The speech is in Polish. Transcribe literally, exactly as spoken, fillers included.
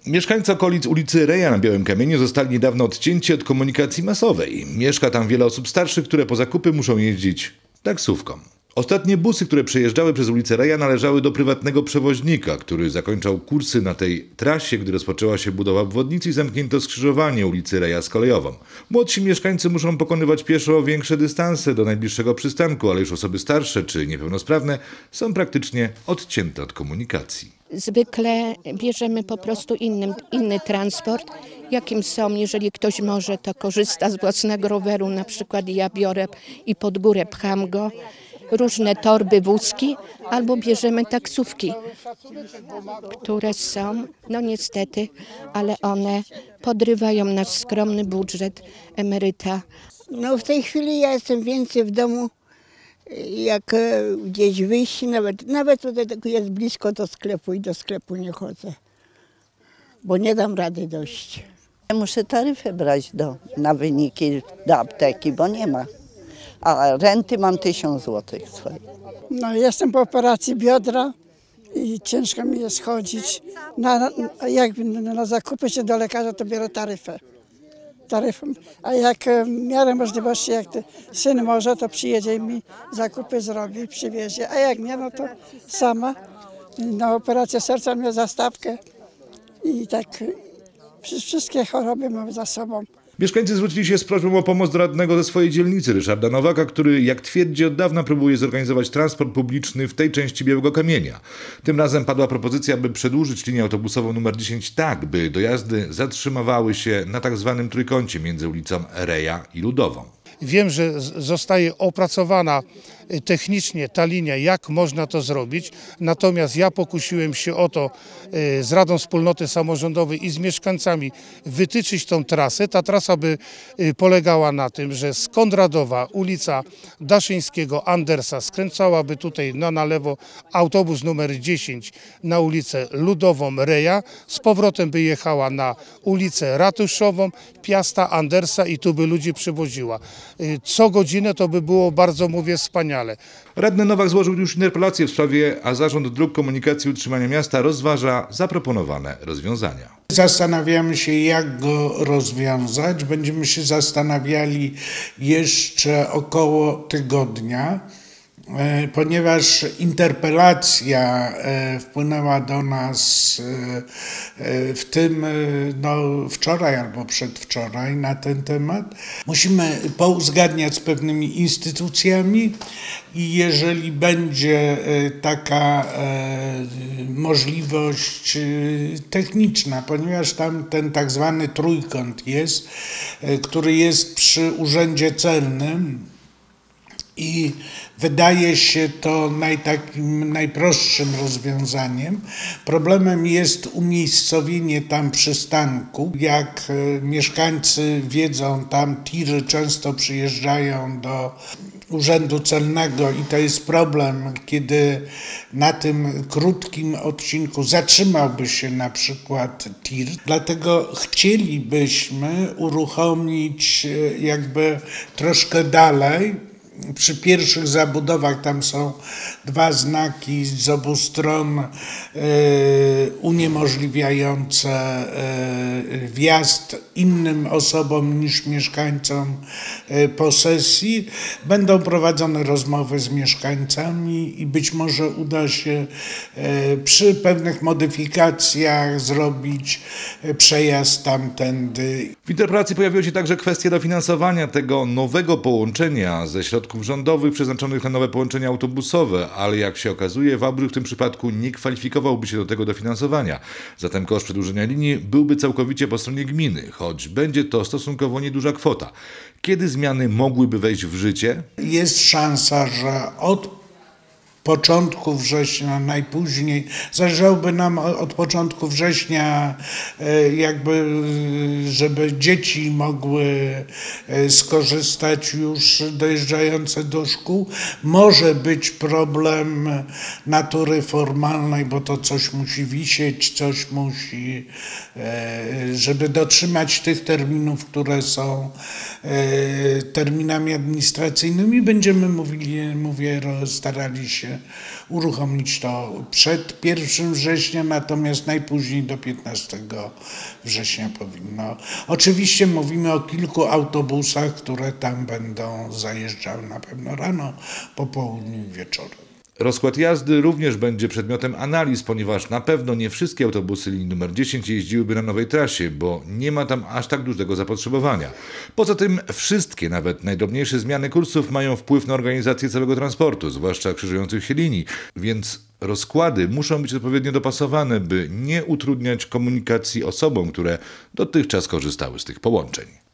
Mieszkańcy okolic ulicy Reja na Białym Kamieniu zostali niedawno odcięci od komunikacji masowej. Mieszka tam wiele osób starszych, które po zakupy muszą jeździć taksówką. Ostatnie busy, które przejeżdżały przez ulicę Reja, należały do prywatnego przewoźnika, który zakończał kursy na tej trasie, gdy rozpoczęła się budowa obwodnicy i zamknięto skrzyżowanie ulicy Reja z kolejową. Młodsi mieszkańcy muszą pokonywać pieszo większe dystanse do najbliższego przystanku, ale już osoby starsze czy niepełnosprawne są praktycznie odcięte od komunikacji. Zwykle bierzemy po prostu innym, inny transport, jakim są. Jeżeli ktoś może, to korzysta z własnego roweru, na przykład ja biorę i pod górę pcham go. Różne torby, wózki, albo bierzemy taksówki, które są, no niestety, ale one podrywają nasz skromny budżet emeryta. No w tej chwili ja jestem więcej w domu, jak gdzieś wyjść, nawet, nawet tutaj jest blisko do sklepu i do sklepu nie chodzę, bo nie dam rady dojść. Ja muszę taryfę brać do, na wyniki do apteki, bo nie ma. A renty mam tysiąc złotych swoje. No, jestem po operacji biodra i ciężko mi jest chodzić. Na, jak na zakupy się do lekarza, to biorę taryfę. taryfę. A jak w miarę możliwości, jak syn może, to przyjedzie i mi zakupy zrobi, przywiezie. A jak nie, no to sama na operację serca miałem zastawkę i tak wszystkie choroby mam za sobą. Mieszkańcy zwrócili się z prośbą o pomoc do radnego ze swojej dzielnicy, Ryszarda Nowaka, który, jak twierdzi, od dawna próbuje zorganizować transport publiczny w tej części Białego Kamienia. Tym razem padła propozycja, by przedłużyć linię autobusową numer dziesięć tak, by dojazdy zatrzymywały się na tak zwanym trójkącie między ulicą Reja i Ludową. Wiem, że zostaje opracowana technicznie ta linia, jak można to zrobić, natomiast ja pokusiłem się o to z Radą Wspólnoty Samorządowej i z mieszkańcami wytyczyć tą trasę. Ta trasa by polegała na tym, że z Konradowa, ulica Daszyńskiego, Andersa skręcałaby tutaj na, na lewo autobus numer dziesięć na ulicę Ludową Reja, z powrotem by jechała na ulicę Ratuszową, Piasta, Andersa i tu by ludzi przywoziła. Co godzinę to by było bardzo, mówię, wspaniale. Radny Nowak złożył już interpelację w sprawie, a Zarząd Dróg Komunikacji i Utrzymania Miasta rozważa zaproponowane rozwiązania. Zastanawiamy się, jak go rozwiązać. Będziemy się zastanawiali jeszcze około tygodnia, ponieważ interpelacja wpłynęła do nas w tym, no, wczoraj albo przedwczoraj na ten temat. Musimy pouzgadniać z pewnymi instytucjami i jeżeli będzie taka możliwość techniczna, ponieważ tam ten tak zwany trójkąt jest, który jest przy Urzędzie Celnym, i wydaje się to naj, takim najprostszym rozwiązaniem. Problemem jest umiejscowienie tam przystanku. Jak mieszkańcy wiedzą, tam tiry często przyjeżdżają do Urzędu Celnego i to jest problem, kiedy na tym krótkim odcinku zatrzymałby się na przykład tir. Dlatego chcielibyśmy uruchomić jakby troszkę dalej. Przy pierwszych zabudowach tam są dwa znaki z obu stron e, uniemożliwiające e, wjazd innym osobom niż mieszkańcom e, posesji. Będą prowadzone rozmowy z mieszkańcami i być może uda się e, przy pewnych modyfikacjach zrobić e, przejazd tamtędy. W interpelacji pojawiła się także kwestia dofinansowania tego nowego połączenia ze środków rządowych przeznaczonych na nowe połączenia autobusowe, ale jak się okazuje, Wałbrzych w tym przypadku nie kwalifikowałby się do tego dofinansowania. Zatem koszt przedłużenia linii byłby całkowicie po stronie gminy, choć będzie to stosunkowo nieduża kwota. Kiedy zmiany mogłyby wejść w życie? Jest szansa, że od początku września, najpóźniej, zależałoby nam od początku września, jakby, żeby dzieci mogły skorzystać już dojeżdżające do szkół. Może być problem natury formalnej, bo to coś musi wisieć, coś musi, żeby dotrzymać tych terminów, które są terminami administracyjnymi. Będziemy, mówili, mówię, starali się się uruchomić to przed pierwszym września, natomiast najpóźniej do piętnastego września powinno. Oczywiście mówimy o kilku autobusach, które tam będą zajeżdżały na pewno rano, po południu i wieczorem. Rozkład jazdy również będzie przedmiotem analiz, ponieważ na pewno nie wszystkie autobusy linii numer dziesięć jeździłyby na nowej trasie, bo nie ma tam aż tak dużego zapotrzebowania. Poza tym wszystkie, nawet najdrobniejsze zmiany kursów mają wpływ na organizację całego transportu, zwłaszcza krzyżujących się linii, więc rozkłady muszą być odpowiednio dopasowane, by nie utrudniać komunikacji osobom, które dotychczas korzystały z tych połączeń.